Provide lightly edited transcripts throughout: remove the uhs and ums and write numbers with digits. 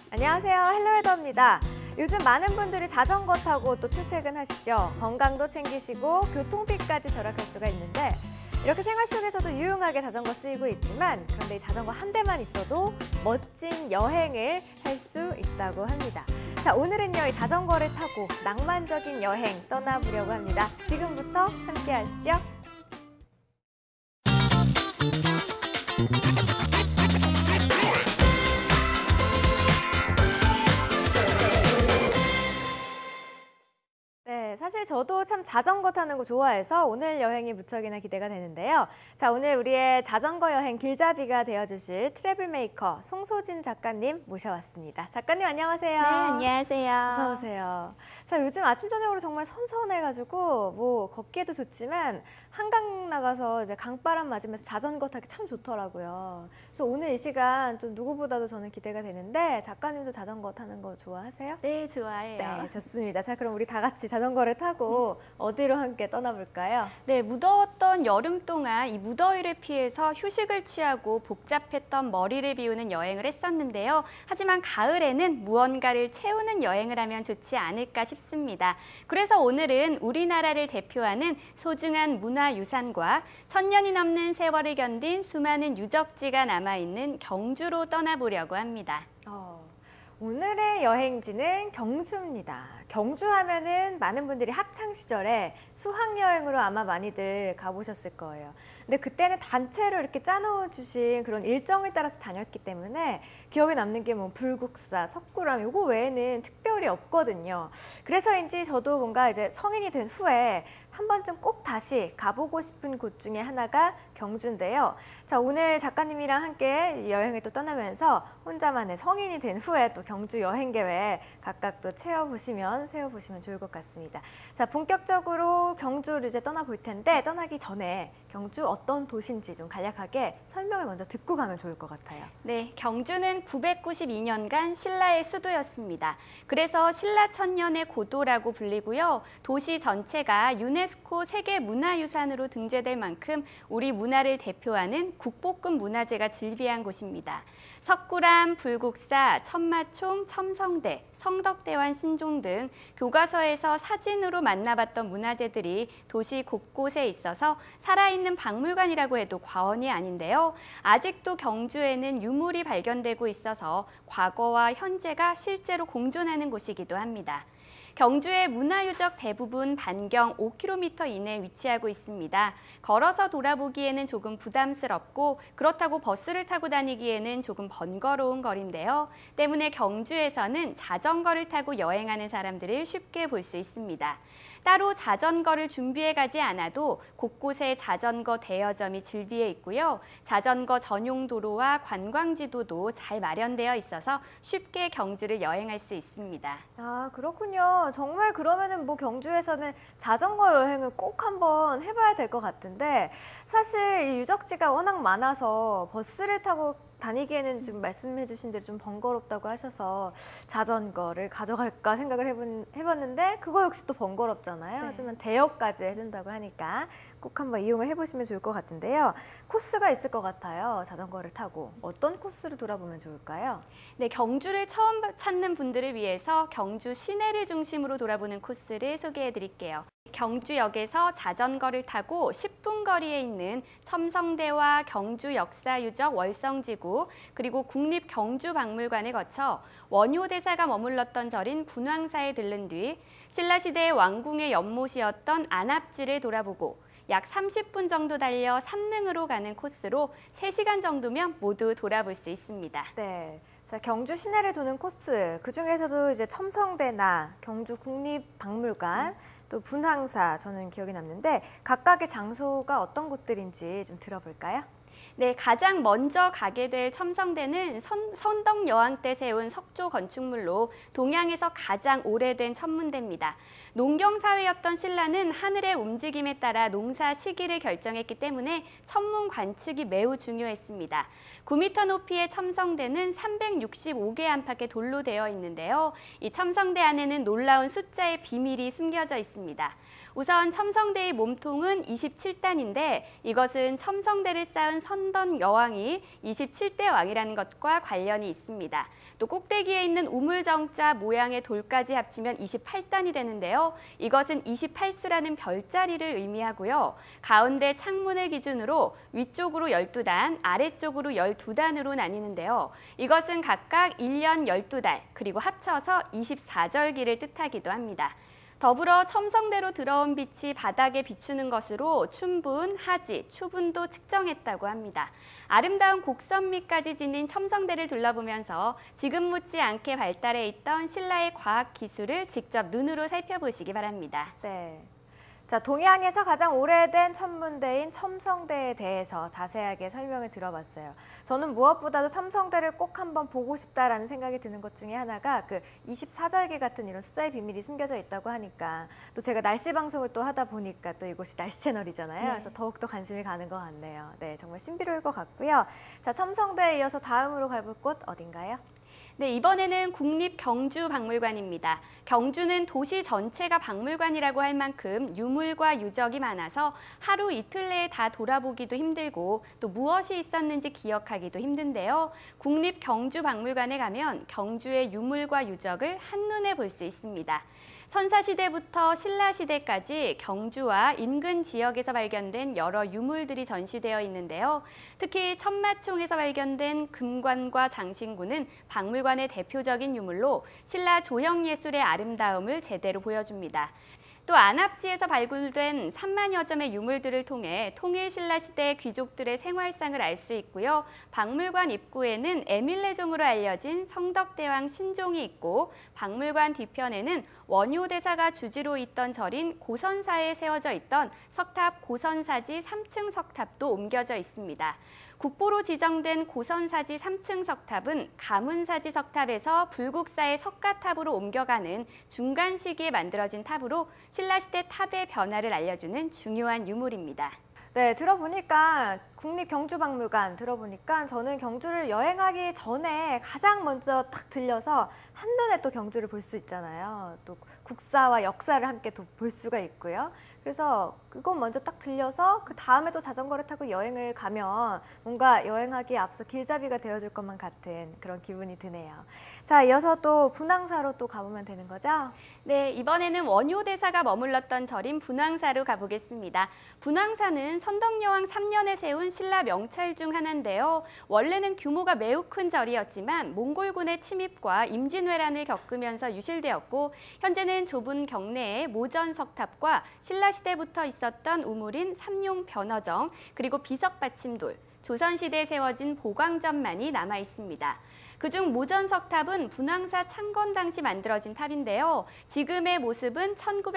안녕하세요. 헬로웨더입니다. 요즘 많은 분들이 자전거 타고 또 출퇴근하시죠. 건강도 챙기시고 교통비까지 절약할 수가 있는데 이렇게 생활 속에서도 유용하게 자전거 쓰이고 있지만 그런데 이 자전거 한 대만 있어도 멋진 여행을 할 수 있다고 합니다. 자, 오늘은요, 이 자전거를 타고 낭만적인 여행 떠나보려고 합니다. 지금부터 함께 하시죠. 네, 사실 저도 참 자전거 타는 거 좋아해서 오늘 여행이 무척이나 기대가 되는데요. 자, 오늘 우리의 자전거 여행 길잡이가 되어주실 트래블 메이커 송소진 작가님 모셔왔습니다. 작가님 안녕하세요. 네, 안녕하세요. 어서 오세요. 자, 요즘 아침 저녁으로 정말 선선해가지고 뭐 걷기에도 좋지만 한강 나가서 이제 강바람 맞으면서 자전거 타기 참 좋더라고요. 그래서 오늘 이 시간 좀 누구보다도 저는 기대가 되는데 작가님도 자전거 타는 거 좋아하세요? 네, 좋아해요. 네, 좋습니다. 자, 그럼 우리 다 같이 자전거를 타고 어디로 함께 떠나볼까요? 네, 무더웠던 여름 동안 이 무더위를 피해서 휴식을 취하고 복잡했던 머리를 비우는 여행을 했었는데요. 하지만 가을에는 무언가를 채우는 여행을 하면 좋지 않을까 싶습니다. 그래서 오늘은 우리나라를 대표하는 소중한 문화유산과 1000년이 넘는 세월을 견딘 수많은 유적지가 남아있는 경주로 떠나보려고 합니다. 오늘의 여행지는 경주입니다. 경주 하면은 많은 분들이 학창 시절에 수학여행으로 아마 많이들 가보셨을 거예요. 근데 그때는 단체로 이렇게 짜놓아 주신 그런 일정을 따라서 다녔기 때문에 기억에 남는 게 뭐 불국사, 석굴암 이거 외에는 특별히 없거든요. 그래서인지 저도 뭔가 이제 성인이 된 후에 한 번쯤 꼭 다시 가보고 싶은 곳 중에 하나가 경주인데요. 자, 오늘 작가님이랑 함께 여행을 또 떠나면서 혼자만의 성인이 된 후에 또 경주 여행 계획 각각 또 세워보시면 좋을 것 같습니다. 자, 본격적으로 경주를 이제 떠나볼 텐데 떠나기 전에 경주 어떤 도시인지 좀 간략하게 설명을 먼저 듣고 가면 좋을 것 같아요. 네, 경주는 992년간 신라의 수도였습니다. 그래서 신라천년의 고도라고 불리고요. 도시 전체가 유네스코 세계문화유산으로 등재될 만큼 우리 문화를 대표하는 국보급 문화재가 즐비한 곳입니다. 석굴암, 불국사, 천마총, 첨성대, 성덕대왕 신종 등 교과서에서 사진으로 만나봤던 문화재들이 도시 곳곳에 있어서 살아있는 박물관이라고 해도 과언이 아닌데요. 아직도 경주에는 유물이 발견되고 있어서 과거와 현재가 실제로 공존하는 곳이기도 합니다. 경주의 문화유적 대부분 반경 5km 이내에 위치하고 있습니다. 걸어서 돌아보기에는 조금 부담스럽고 그렇다고 버스를 타고 다니기에는 조금 번거로운 거리인데요. 때문에 경주에서는 자전거를 타고 여행하는 사람들을 쉽게 볼 수 있습니다. 따로 자전거를 준비해 가지 않아도 곳곳에 자전거 대여점이 즐비해 있고요. 자전거 전용 도로와 관광지도도 잘 마련되어 있어서 쉽게 경주를 여행할 수 있습니다. 아, 그렇군요. 정말 그러면은 뭐 경주에서는 자전거 여행을 꼭 한번 해봐야 될 것 같은데 사실 이 유적지가 워낙 많아서 버스를 타고 다니기에는 지금 말씀해 주신 대로 좀 번거롭다고 하셔서 자전거를 가져갈까 생각을 해봤는데 그거 역시 또 번거롭잖아요. 네. 하지만 대여까지 해준다고 하니까 꼭 한번 이용을 해보시면 좋을 것 같은데요. 코스가 있을 것 같아요. 자전거를 타고. 어떤 코스를 돌아보면 좋을까요? 네, 경주를 처음 찾는 분들을 위해서 경주 시내를 중심으로 돌아보는 코스를 소개해 드릴게요. 경주역에서 자전거를 타고 10분 거리에 있는 첨성대와 경주 역사유적 월성지구 그리고 국립경주박물관을 거쳐 원효대사가 머물렀던 절인 분황사에 들른 뒤 신라시대의 왕궁의 연못이었던 안압지를 돌아보고 약 30분 정도 달려 삼릉으로 가는 코스로 3시간 정도면 모두 돌아볼 수 있습니다. 네. 자, 경주 시내를 도는 코스, 그중에서도 이제 첨성대나 경주 국립박물관, 또 분황사 저는 기억이 남는데 각각의 장소가 어떤 곳들인지 좀 들어볼까요? 네, 가장 먼저 가게 될 첨성대는 선덕 여왕 때 세운 석조 건축물로 동양에서 가장 오래된 천문대입니다. 농경사회였던 신라는 하늘의 움직임에 따라 농사 시기를 결정했기 때문에 천문 관측이 매우 중요했습니다. 9m 높이의 첨성대는 365개 안팎의 돌로 되어 있는데요. 이 첨성대 안에는 놀라운 숫자의 비밀이 숨겨져 있습니다. 우선 첨성대의 몸통은 27단인데 이것은 첨성대를 쌓은 선던 여왕이 27대 왕이라는 것과 관련이 있습니다. 또 꼭대기에 있는 우물정자 모양의 돌까지 합치면 28단이 되는데요. 이것은 28수라는 별자리를 의미하고요. 가운데 창문을 기준으로 위쪽으로 12단, 아래쪽으로 12단으로 나뉘는데요. 이것은 각각 1년 12달, 그리고 합쳐서 24절기를 뜻하기도 합니다. 더불어 첨성대로 들어온 빛이 바닥에 비추는 것으로 춘분, 하지, 추분도 측정했다고 합니다. 아름다운 곡선미까지 지닌 첨성대를 둘러보면서 지금 못지않게 발달해 있던 신라의 과학 기술을 직접 눈으로 살펴보시기 바랍니다. 네. 자, 동양에서 가장 오래된 천문대인 첨성대에 대해서 자세하게 설명을 들어봤어요. 저는 무엇보다도 첨성대를 꼭 한번 보고 싶다라는 생각이 드는 것 중에 하나가 그 24절기 같은 이런 숫자의 비밀이 숨겨져 있다고 하니까, 또 제가 날씨 방송을 또 하다 보니까 또 이곳이 날씨 채널이잖아요. 네. 그래서 더욱더 관심이 가는 것 같네요. 네, 정말 신비로울 것 같고요. 자, 첨성대에 이어서 다음으로 가볼 곳 어딘가요? 네, 이번에는 국립경주박물관입니다. 경주는 도시 전체가 박물관이라고 할 만큼 유물과 유적이 많아서 하루 이틀 내에 다 돌아보기도 힘들고 또 무엇이 있었는지 기억하기도 힘든데요. 국립경주박물관에 가면 경주의 유물과 유적을 한눈에 볼 수 있습니다. 선사시대부터 신라시대까지 경주와 인근 지역에서 발견된 여러 유물들이 전시되어 있는데요. 특히 천마총에서 발견된 금관과 장신구는 박물관의 대표적인 유물로 신라 조형예술의 아름다움을 제대로 보여줍니다. 또 안압지에서 발굴된 3만여 점의 유물들을 통해 통일신라시대 귀족들의 생활상을 알 수 있고요. 박물관 입구에는 에밀레종으로 알려진 성덕대왕 신종이 있고 박물관 뒤편에는 원효대사가 주지로 있던 절인 고선사에 세워져 있던 석탑 고선사지 3층 석탑도 옮겨져 있습니다. 국보로 지정된 고선사지 3층 석탑은 가문사지 석탑에서 불국사의 석가탑으로 옮겨가는 중간 시기에 만들어진 탑으로 신라시대 탑의 변화를 알려주는 중요한 유물입니다. 네, 들어보니까 국립경주박물관 들어보니까 저는 경주를 여행하기 전에 가장 먼저 딱 들려서 한눈에 또 경주를 볼 수 있잖아요. 또 국사와 역사를 함께 또 볼 수가 있고요. 그래서 그거 먼저 딱 들려서 그 다음에 또 자전거를 타고 여행을 가면 뭔가 여행하기에 앞서 길잡이가 되어줄 것만 같은 그런 기분이 드네요. 자, 이어서 또 분황사로 또 가보면 되는 거죠? 네, 이번에는 원효대사가 머물렀던 절인 분황사로 가보겠습니다. 분황사는 선덕여왕 3년에 세운 신라 명찰 중 하나인데요. 원래는 규모가 매우 큰 절이었지만 몽골군의 침입과 임진왜란을 겪으면서 유실되었고 현재는 좁은 경내에 모전석탑과 신라시대부터 있었던 우물인 삼룡변허정 그리고 비석받침돌, 조선시대에 세워진 보광전만이 남아 있습니다. 그중 모전석탑은 분황사 창건 당시 만들어진 탑인데요. 지금의 모습은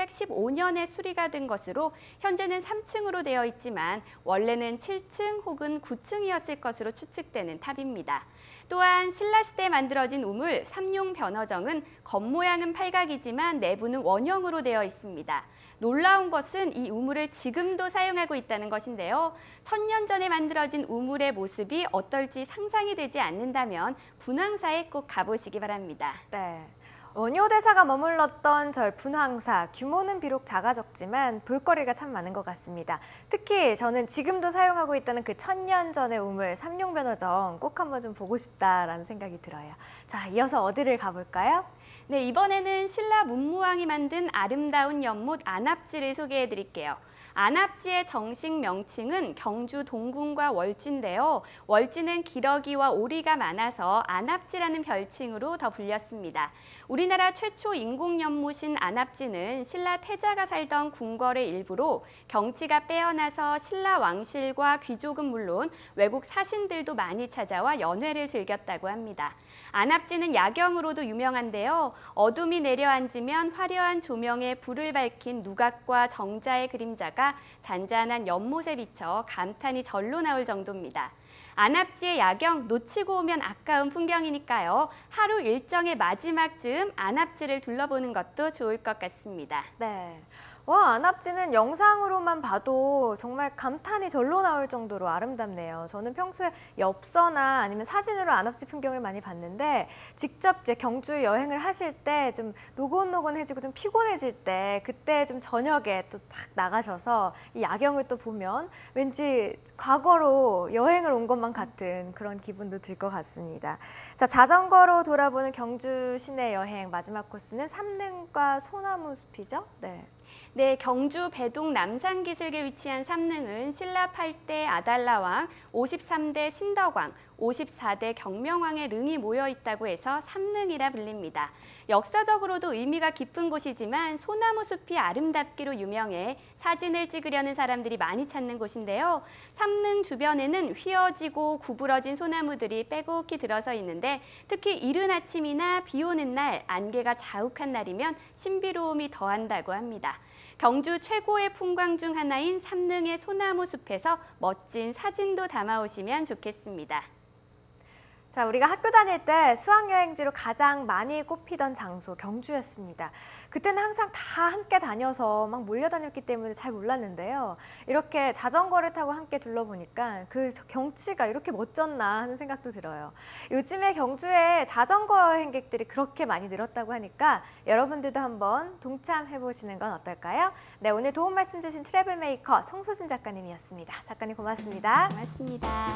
1915년에 수리가 된 것으로 현재는 3층으로 되어 있지만 원래는 7층 혹은 9층이었을 것으로 추측되는 탑입니다. 또한 신라시대에 만들어진 우물 삼룡변허정은 겉모양은 팔각이지만 내부는 원형으로 되어 있습니다. 놀라운 것은 이 우물을 지금도 사용하고 있다는 것인데요. 1000년 전에 만들어진 우물의 모습이 어떨지 상상이 되지 않는다면 분황사에 꼭 가보시기 바랍니다. 네. 원효대사가 머물렀던 절 분황사, 규모는 비록 작아졌지만 볼거리가 참 많은 것 같습니다. 특히 저는 지금도 사용하고 있다는 그 1000년 전의 우물 삼룡변허정 꼭 한번 좀 보고 싶다라는 생각이 들어요. 자, 이어서 어디를 가볼까요? 네, 이번에는 신라 문무왕이 만든 아름다운 연못 안압지를 소개해 드릴게요. 안압지의 정식 명칭은 경주 동궁과 월지인데요. 월지는 기러기와 오리가 많아서 안압지라는 별칭으로 더 불렸습니다. 우리나라 최초 인공연못인 안압지는 신라 태자가 살던 궁궐의 일부로 경치가 빼어나서 신라 왕실과 귀족은 물론 외국 사신들도 많이 찾아와 연회를 즐겼다고 합니다. 안압지는 야경으로도 유명한데요. 어둠이 내려앉으면 화려한 조명에 불을 밝힌 누각과 정자의 그림자가 잔잔한 연못에 비쳐 감탄이 절로 나올 정도입니다. 안압지의 야경 놓치고 오면 아까운 풍경이니까요. 하루 일정의 마지막쯤 안압지를 둘러보는 것도 좋을 것 같습니다. 네. 와, 안압지는 영상으로만 봐도 정말 감탄이 절로 나올 정도로 아름답네요. 저는 평소에 엽서나 아니면 사진으로 안압지 풍경을 많이 봤는데 직접 이제 경주 여행을 하실 때 좀 노곤노곤해지고 좀 피곤해질 때 그때 좀 저녁에 또 딱 나가셔서 이 야경을 또 보면 왠지 과거로 여행을 온 것만 같은 그런 기분도 들 것 같습니다. 자, 자전거로 돌아보는 경주 시내 여행 마지막 코스는 삼릉과 소나무 숲이죠? 네. 네, 경주 배동 남산기슭에 위치한 삼릉은 신라 8대 아달라왕, 53대 신덕왕, 54대 경명왕의 릉이 모여 있다고 해서 삼릉이라 불립니다. 역사적으로도 의미가 깊은 곳이지만 소나무 숲이 아름답기로 유명해 사진을 찍으려는 사람들이 많이 찾는 곳인데요. 삼릉 주변에는 휘어지고 구부러진 소나무들이 빼곡히 들어서 있는데 특히 이른 아침이나 비 오는 날, 안개가 자욱한 날이면 신비로움이 더한다고 합니다. 경주 최고의 풍광 중 하나인 삼릉의 소나무 숲에서 멋진 사진도 담아오시면 좋겠습니다. 자, 우리가 학교 다닐 때 수학여행지로 가장 많이 꼽히던 장소 경주였습니다. 그때는 항상 다 함께 다녀서 막 몰려다녔기 때문에 잘 몰랐는데요. 이렇게 자전거를 타고 함께 둘러보니까 그 경치가 이렇게 멋졌나 하는 생각도 들어요. 요즘에 경주에 자전거 여행객들이 그렇게 많이 늘었다고 하니까 여러분들도 한번 동참해보시는 건 어떨까요? 네, 오늘 도움 말씀 주신 트래블 메이커 송수진 작가님이었습니다. 작가님 고맙습니다. 고맙습니다.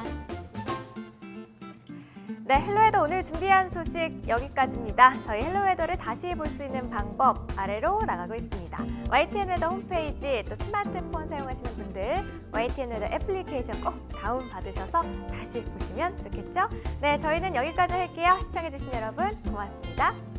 네, 헬로웨더 오늘 준비한 소식 여기까지입니다. 저희 헬로웨더를 다시 볼 수 있는 방법 아래로 나가고 있습니다. YTN웨더 홈페이지 또 스마트폰 사용하시는 분들 YTN웨더 애플리케이션 꼭 다운받으셔서 다시 보시면 좋겠죠? 네, 저희는 여기까지 할게요. 시청해주신 여러분 고맙습니다.